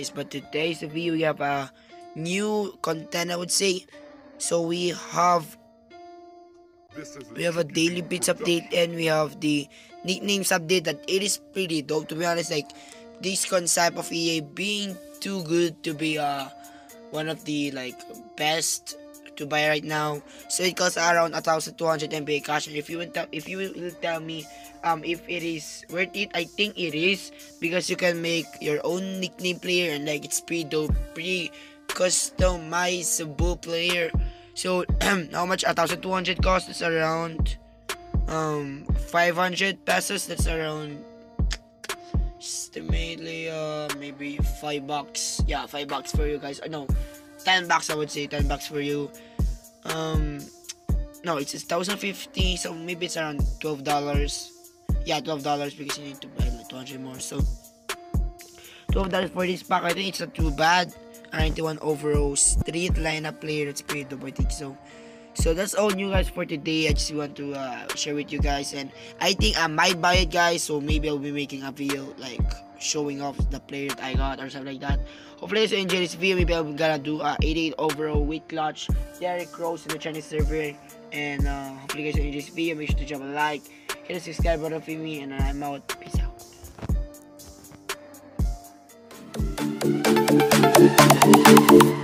guys, but today's video we have a new content, I would say. So we have a daily bits update, and we have the nicknames update. That it is pretty dope, to be honest. Like, this concept of EA being too good to be one of the best to buy right now. So it costs around 1,200 MB cash, and if you will tell me if it is worth it, I think it is, because you can make your own nickname player, and it's pretty dope, pretty customizable player. So how much 1,200 costs? It's around 500 pesos. That's around estimately maybe $5. Yeah, $5 for you guys. No, $10, I would say. $10 for you. No, it's 1,050, so maybe it's around $12. Yeah, $12, because you need to buy 200 more. So $12 for this pack. I think it's not too bad. 91 overall street lineup player. That's pretty dope, I think so. So that's all new, guys, for today. I just want to share with you guys, and I think I might buy it, guys. So maybe I'll be making a video showing off the player that I got or something like that. Hopefully you enjoy this video. Maybe I'm gonna do 88 overall with clutch Derrick Rose in the Chinese server, and hopefully you guys enjoy this video. Make sure to drop a like, hit the subscribe button for me, and I'm out. Peace out.